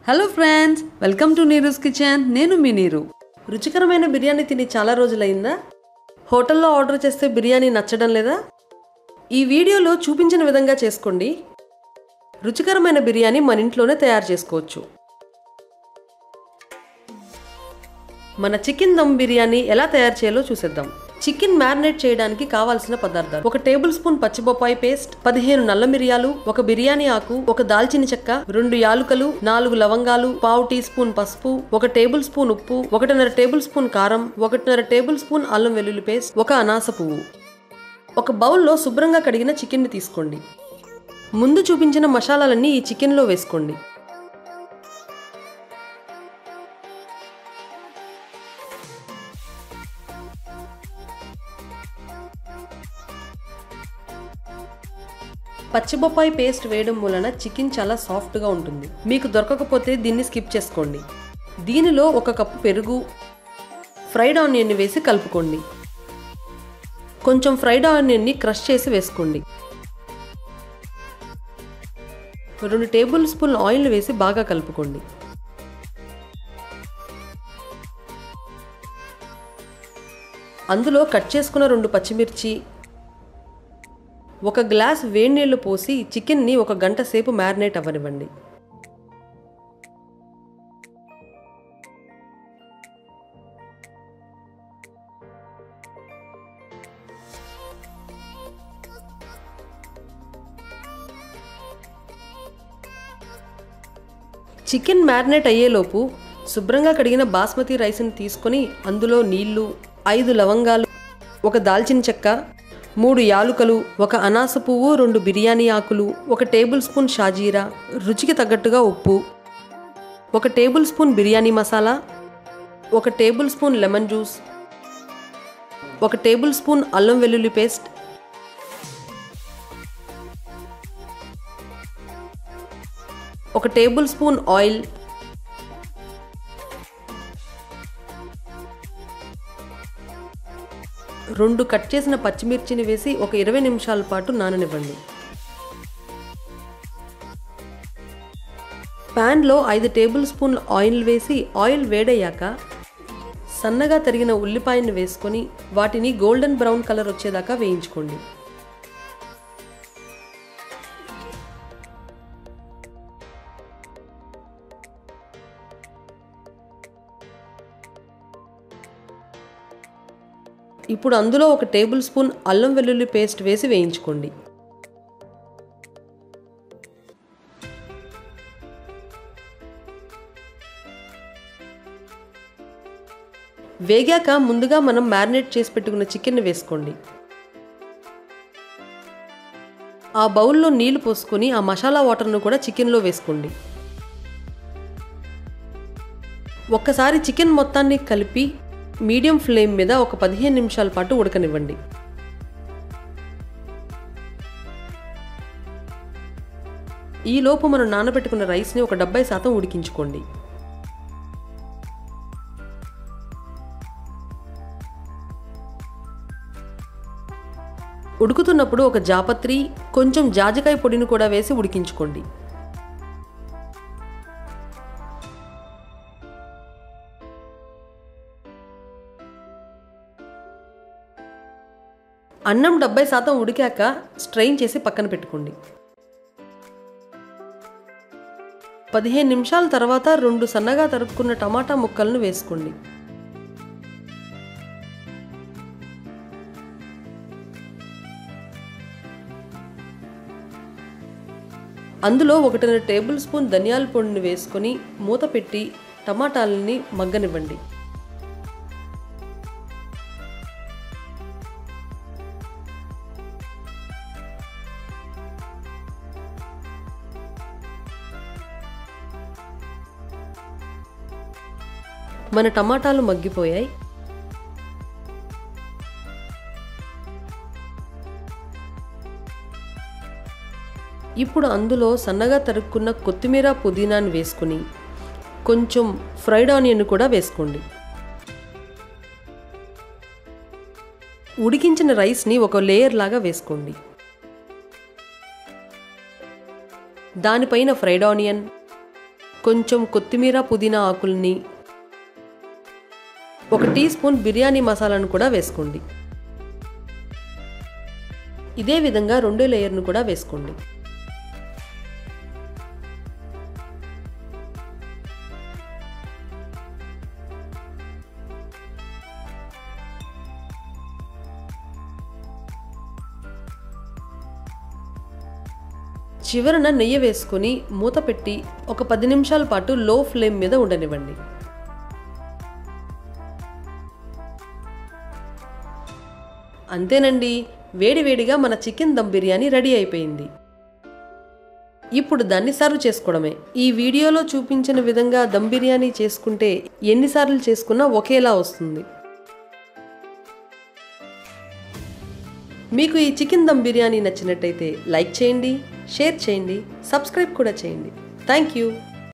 Hello friends, welcome to Neeru's kitchen. నేను మీ నీరు. రుచికరమైన బిర్యానీ తిని చాలా రోజులైందా? హోటల్లో ఆర్డర్ చేస్తే బిర్యానీ నచ్చడం లేదా? ఈ వీడియోలో చూపించిన విధంగా చేసుకోండి. రుచికరమైన బిర్యానీ మన ఇంట్లోనే తయారు చేసుకోవచ్చు. మన చికెన్ దమ్ బిర్యానీ ఎలా తయారు చేయాలో చూసేద్దాం. చికెన్ మ్యారినేట్ చేయడానికి కావాల్సిన పదార్థాలు: 1 టేబుల్ స్పూన్ పచ్చి బొప్పాయి పేస్ట్, 15 నల్ల మిరియాలు, 1 బిర్యానీ ఆకు, 1 దాల్చిన చెక్క, 2 యాలుకలు, 4 లవంగాలు, 1/2 టీ స్పూన్ పసుపు, 1 టేబుల్ స్పూన్ ఉప్పు, 1.5 టేబుల్ స్పూన్ కారం, 1.5 టేబుల్ స్పూన్ అల్లం వెల్లుల్లి పేస్ట్, 1 అనాస పువ్వు. ఒక బౌల్లో శుభ్రంగా కడిగిన చికెన్ని తీసుకోండి. ముందు చూపించిన మసాలాలన్నీ ఈ చికెన్లో వేసుకోండి. పచ్చి బొప్పాయి పేస్ట్ వేయడం వలన చికెన్ చాలా సాఫ్ట్గా ఉంటుంది. మీకు దొరకకపోతే దీన్ని స్కిప్ చేసుకోండి. దీనిలో 1 కప్పు పెరుగు, ఫ్రైడ్ ఆనియన్ని వేసి కలుపుకోండి. కొంచెం ఫ్రైడ్ ఆనియన్ని క్రష్ చేసి వేసుకోండి. 2 టేబుల్ స్పూన్ ఆయిల్ వేసి బాగా కలుపుకోండి. అందులో కట్ చేసుకున్న 2 పచ్చిమిర్చి, 1 గ్లాస్ వేడి నీళ్లు పోసి చికెన్ని 1 గంట సేపు మ్యారినేట్ అవ్వనివ్వండి. చికెన్ మ్యారినేట్ అయ్యేలోపు శుభ్రంగా కడిగిన బాస్మతి రైస్ని తీసుకొని అందులో నీళ్లు, 5 లవంగాలు, 1 దాల్చిన చెక్క, 3 యాలుకలు, 1 అనాస పువ్వు, 2 బిర్యానీ ఆకులు, 1 టేబుల్ స్పూన్ షాజీరా, రుచికి తగ్గట్టుగా ఉప్పు, 1 tablespoon biryani masala, 1 tablespoon lemon juice, 1 tablespoon అల్లం వెల్లుల్లి paste, 1 tablespoon oil, 2 cut చేసిన పచ్చిమిర్చిని వేసి ఒక 20 నిమిషాల పాటు నాననివ్వండి. ప్యాన్లో 5 టేబుల్ స్పూన్ల ఆయిల్ వేసి ఆయిల్ వేడయ్యాక సన్నగా తరిగిన ఉల్లిపాయను వేసుకొని వాటిని గోల్డెన్ బ్రౌన్ కలర్ వచ్చేదాకా వేయించుకోండి. ఇప్పుడు అందులో 1 టేబుల్ స్పూన్ అల్లం వెల్లుల్లి పేస్ట్ వేసి వేయించుకోండి. వేగాక ముందుగా మనం మ్యారినేట్ చేసి పెట్టుకున్న చికెన్ వేసుకోండి. ఆ బౌల్లో నీళ్లు పోసుకొని ఆ మసాలా వాటర్ను కూడా చికెన్లో వేసుకోండి. ఒక్కసారి చికెన్ మొత్తాన్ని కలిపి మీడియం ఫ్లేమ్ మీద ఒక 15 నిమిషాల పాటు ఉడకనివ్వండి. ఈలోపు మనం నానబెట్టుకున్న రైస్ని ఒక 70% ఉడికించుకోండి. ఉడుకుతున్నప్పుడు 1 జాపత్రి, కొంచెం జాజికాయ పొడిని కూడా వేసి ఉడికించుకోండి. అన్నం 70% ఉడికాక స్ట్రెయిన్ చేసి పక్కన పెట్టుకోండి. 15 నిమిషాల తర్వాత 2 సన్నగా తరుక్కున్న టమాటా ముక్కలను వేసుకోండి. అందులో 1.5 టేబుల్ స్పూన్ ధనియాల పొడిని వేసుకొని మూత పెట్టి టమాటాలని మగ్గనివ్వండి. మన టమాటాలు మగ్గిపోయాయి. ఇప్పుడు అందులో సన్నగా తరుక్కున్న కొత్తిమీర, పుదీనాను వేసుకుని కొంచెం ఫ్రైడ్ ఆనియన్ కూడా వేసుకోండి. ఉడికించిన రైస్ని ఒక లేయర్ లాగా వేసుకోండి. దానిపైన ఫ్రైడ్ ఆనియన్, కొంచెం కొత్తిమీర పుదీనా ఆకుల్ని, 1 టీ స్పూన్ బిర్యానీ మసాలాను కూడా వేసుకోండి. ఇదే విధంగా రెండో లేయర్ను కూడా వేసుకోండి. చివరన నెయ్యి వేసుకొని మూత పెట్టి ఒక 10 నిమిషాల పాటు లో ఫ్లేమ్ మీద ఉండనివ్వండి. అంతేనండి, వేడివేడిగా మన చికెన్ దమ్ బిర్యానీ రెడీ అయిపోయింది. ఇప్పుడు దాన్ని సర్వ్ చేసుకోవడమే. ఈ వీడియోలో చూపించిన విధంగా దమ్ బిర్యానీ చేసుకుంటే ఎన్నిసార్లు చేసుకున్నా ఒకేలా వస్తుంది. మీకు ఈ చికెన్ దమ్ బిర్యానీ నచ్చినట్టయితే లైక్ చేయండి, షేర్ చేయండి, సబ్స్క్రైబ్ కూడా చేయండి. Thank you.